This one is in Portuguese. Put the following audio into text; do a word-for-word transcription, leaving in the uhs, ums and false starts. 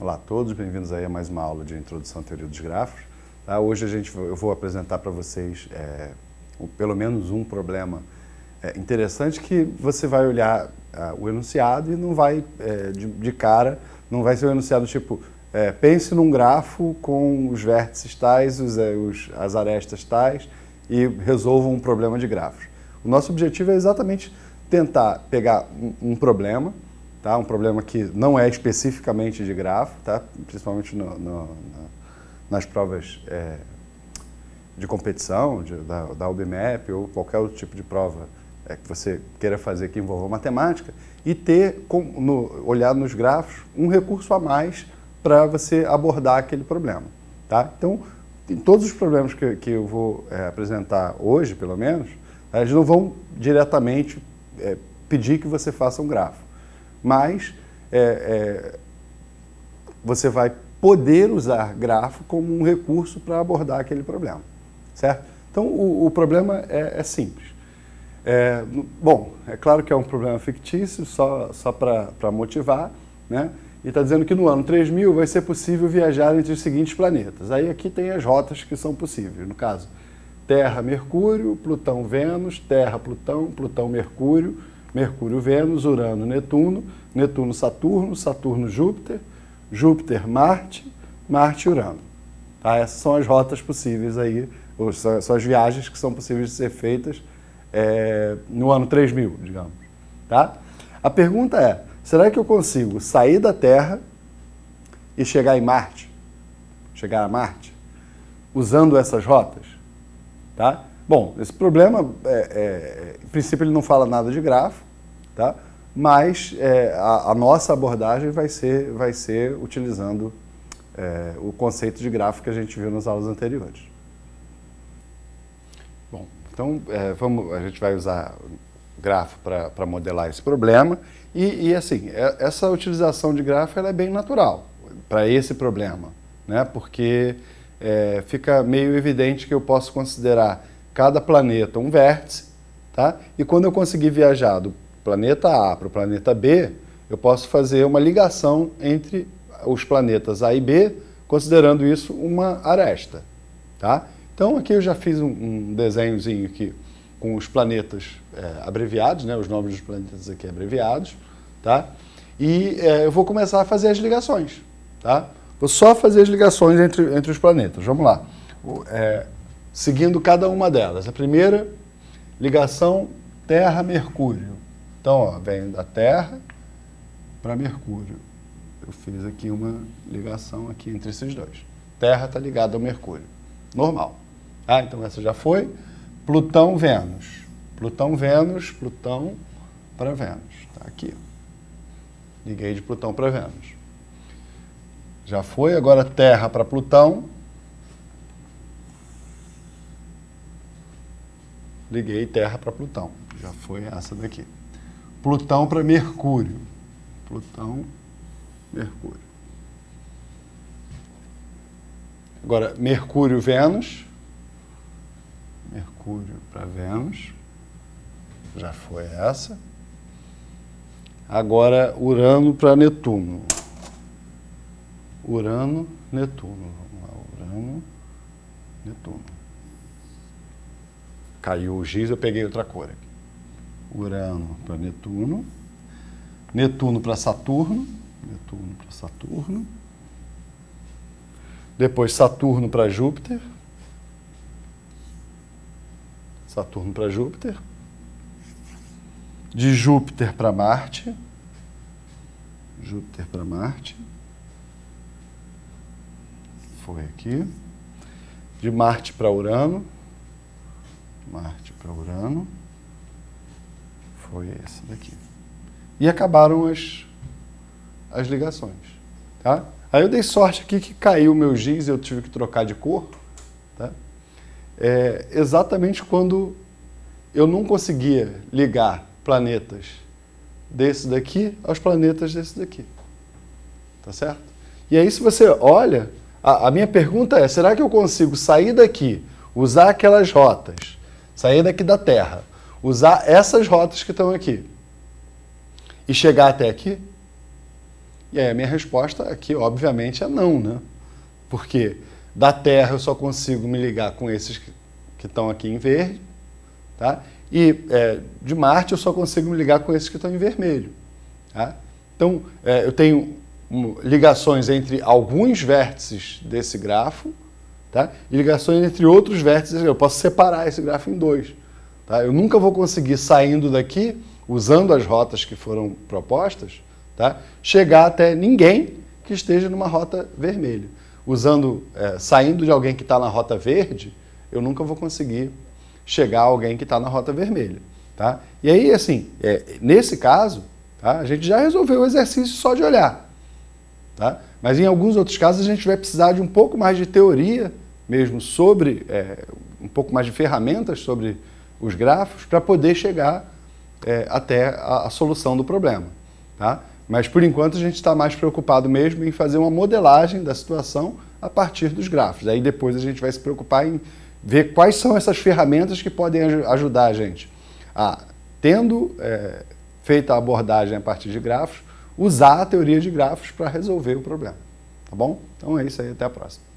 Olá a todos, bem-vindos aí a mais uma aula de Introdução à Teoria dos Grafos. Tá? Hoje a gente, eu vou apresentar para vocês é, um, pelo menos um problema é, interessante que você vai olhar é, o enunciado e não vai, é, de, de cara, não vai ser um enunciado tipo, é, pense num grafo com os vértices tais, os, é, os, as arestas tais e resolva um problema de grafos. O nosso objetivo é exatamente tentar pegar um, um problema, tá? Um problema que não é especificamente de grafo, tá? Principalmente no, no, na, nas provas é, de competição, de, da, da U B M A P ou qualquer outro tipo de prova é, que você queira fazer que envolva matemática, e ter, com, no, olhar nos grafos, um recurso a mais para você abordar aquele problema. Tá? Então, em todos os problemas que, que eu vou é, apresentar hoje, pelo menos, eles não vão diretamente é, pedir que você faça um grafo. Mas é, é, você vai poder usar grafo como um recurso para abordar aquele problema, certo? Então, o, o problema é, é simples. É, bom, é claro que é um problema fictício, só, só para motivar, né? E está dizendo que no ano três mil vai ser possível viajar entre os seguintes planetas. Aí aqui tem as rotas que são possíveis, no caso, Terra, Mercúrio, Plutão, Vênus, Terra, Plutão, Plutão, Mercúrio, Mercúrio, Vênus, Urano, Netuno, Netuno, Saturno, Saturno, Júpiter, Júpiter, Marte, Marte, Urano. Tá? Essas são as rotas possíveis aí, ou são as viagens que são possíveis de ser feitas é, no ano três mil, digamos. Tá? A pergunta é, será que eu consigo sair da Terra e chegar em Marte? Chegar a Marte? Usando essas rotas? Tá? Bom, esse problema, é, é, em princípio, ele não fala nada de grafo, tá? Mas é, a, a nossa abordagem vai ser, vai ser utilizando é, o conceito de grafo que a gente viu nas aulas anteriores. Bom, então é, vamos, a gente vai usar grafo para modelar esse problema e, e assim, é, essa utilização de grafo ela é bem natural para esse problema, né? Porque é, fica meio evidente que eu posso considerar cada planeta um vértice, tá? E quando eu conseguir viajar do planeta A para o planeta B, eu posso fazer uma ligação entre os planetas A e B, considerando isso uma aresta, tá? Então aqui eu já fiz um, um desenhozinho aqui com os planetas é, abreviados, né? Os nomes dos planetas aqui abreviados, tá? E é, eu vou começar a fazer as ligações, tá? Vou só fazer as ligações entre, entre os planetas. Vamos lá. É, seguindo cada uma delas. A primeira, ligação Terra-Mercúrio. Então, ó, vem da Terra para Mercúrio. Eu fiz aqui uma ligação aqui entre esses dois. Terra está ligada ao Mercúrio. Normal. Ah, então essa já foi. Plutão-Vênus. Plutão-Vênus, Plutão para Vênus. Está aqui. Liguei de Plutão para Vênus. Já foi. Agora Terra para Plutão. Liguei Terra para Plutão. Já foi essa daqui. Plutão para Mercúrio. Plutão, Mercúrio. Agora, Mercúrio, Vênus. Mercúrio para Vênus. Já foi essa. Agora, Urano para Netuno. Urano, Netuno. Vamos lá, Urano, Netuno. Caiu o giz, eu peguei outra cor aqui. Urano para Netuno. Netuno para Saturno. Netuno para Saturno. Depois Saturno para Júpiter. Saturno para Júpiter. De Júpiter para Marte. Júpiter para Marte. Foi aqui. De Marte para Urano. Marte para Urano, foi esse daqui. E acabaram as, as ligações, tá? Aí eu dei sorte aqui que caiu o meu giz e eu tive que trocar de cor, tá? É, exatamente quando eu não conseguia ligar planetas desse daqui aos planetas desse daqui, tá certo? E aí se você olha, a, a minha pergunta é, será que eu consigo sair daqui, usar aquelas rotas, sair daqui da Terra, usar essas rotas que estão aqui e chegar até aqui? E aí a minha resposta aqui, obviamente, é não, né? Porque da Terra eu só consigo me ligar com esses que estão aqui em verde, tá? E é, de Marte eu só consigo me ligar com esses que estão em vermelho, tá? Então, é, eu tenho um, ligações entre alguns vértices desse grafo, tá? E ligações entre outros vértices. Eu posso separar esse grafo em dois, tá? Eu nunca vou conseguir, saindo daqui, usando as rotas que foram propostas, tá? Chegar até ninguém que esteja numa rota vermelha. Usando, é, saindo de alguém que está na rota verde, eu nunca vou conseguir chegar a alguém que está na rota vermelha, tá? E aí, assim, é, nesse caso, tá, a gente já resolveu o exercício só de olhar, tá? Mas em alguns outros casos a gente vai precisar de um pouco mais de teoria mesmo sobre, é, um pouco mais de ferramentas sobre os grafos para poder chegar é, até a, a solução do problema, tá? Mas, por enquanto, a gente está mais preocupado mesmo em fazer uma modelagem da situação a partir dos grafos. Aí depois a gente vai se preocupar em ver quais são essas ferramentas que podem ajudar a gente a, tendo é, feita a abordagem a partir de grafos, usar a teoria de grafos para resolver o problema. Tá bom? Então é isso aí, até a próxima.